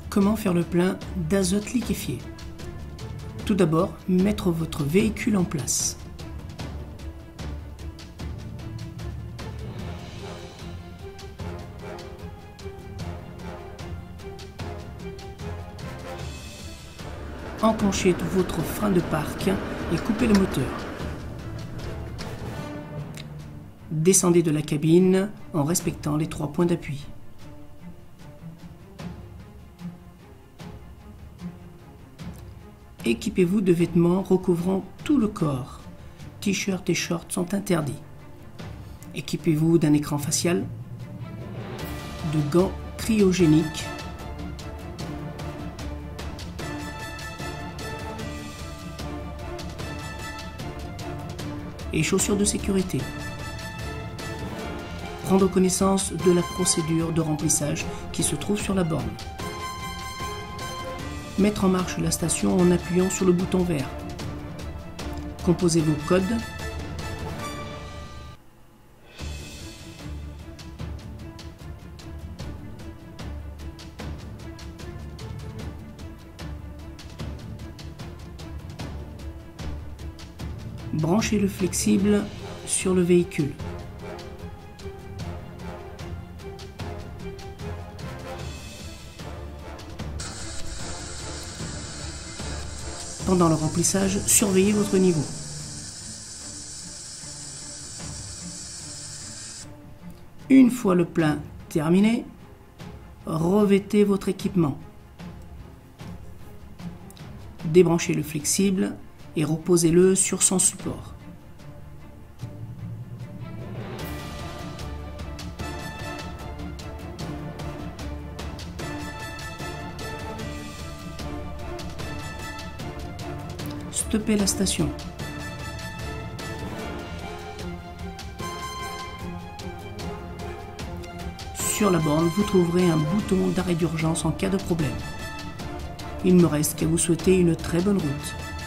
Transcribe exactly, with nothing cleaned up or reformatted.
Comment faire le plein d'azote liquéfié? Tout d'abord, mettre votre véhicule en place. Enclenchez votre frein de parc et coupez le moteur. Descendez de la cabine en respectant les trois points d'appui. Équipez-vous de vêtements recouvrant tout le corps. T-shirts et shorts sont interdits. Équipez-vous d'un écran facial, de gants cryogéniques, et chaussures de sécurité. Prendre connaissance de la procédure de remplissage qui se trouve sur la borne. Mettre en marche la station en appuyant sur le bouton vert. Composez vos codes. Branchez le flexible sur le véhicule. Pendant le remplissage, surveillez votre niveau. Une fois le plein terminé, revêtez votre équipement. Débranchez le flexible et reposez-le sur son support. Stoppez la station. Sur la borne, vous trouverez un bouton d'arrêt d'urgence en cas de problème. Il ne me reste qu'à vous souhaiter une très bonne route.